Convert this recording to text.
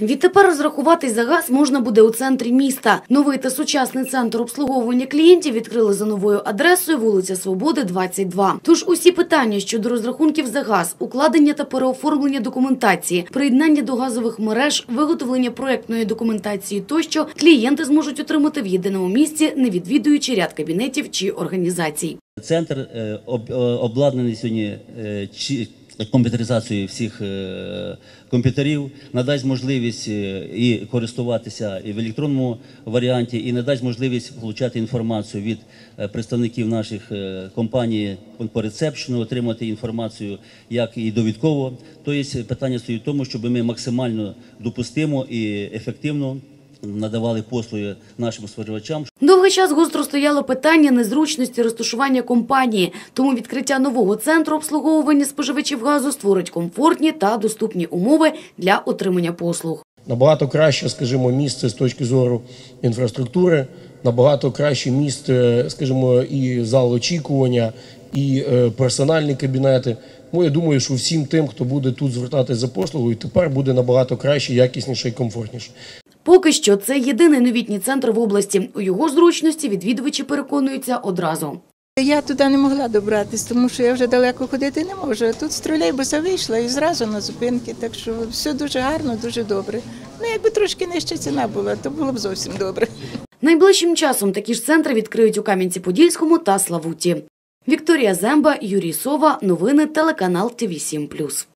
Відтепер розрахуватись за газ можна буде у центрі міста. Новий та сучасний центр обслуговування клієнтів відкрили за новою адресою вулиця Свободи, 22. Тож усі питання щодо розрахунків за газ, укладення та переоформлення документації, приєднання до газових мереж, виготовлення проєктної документації тощо клієнти зможуть отримати в єдиному місці, не відвідуючи ряд кабінетів чи організацій. Центр обладнаний сьогодні комп'ютеризацією всіх комп'ютерів, надасть можливість і користуватися і в електронному варіанті, і надасть можливість отримати інформацію від представників наших компаній по ресепшену, отримати інформацію як і довідково. Тобто питання стоїть в тому, щоб ми максимально допустимо і ефективно надавали послуги нашим споживачам. Довгий час гостро стояло питання незручності розташування компанії, тому відкриття нового центру обслуговування споживачів газу створить комфортні та доступні умови для отримання послуг. Набагато краще, скажімо, місце з точки зору інфраструктури, набагато краще місце, скажімо, і зал очікування, і персональні кабінети. Я думаю, що всім тим, хто буде тут звертатися за послугою, тепер буде набагато краще, якісніше і комфортніше. Поки що це єдиний новітній центр в області. У його зручності відвідувачі переконуються одразу. Я туди не могла добратися, тому що я вже далеко ходити не можу. Тут з тролейбуса вийшла і зразу на зупинки, так що все дуже гарно, дуже добре. Якби трошки нижча ціна була, то було б зовсім добре. Найближчим часом такі ж центри відкриють у Кам'янці-Подільському та Славуті. Вікторія Земба, Юрій Сова. Новини телеканал ТВ7+.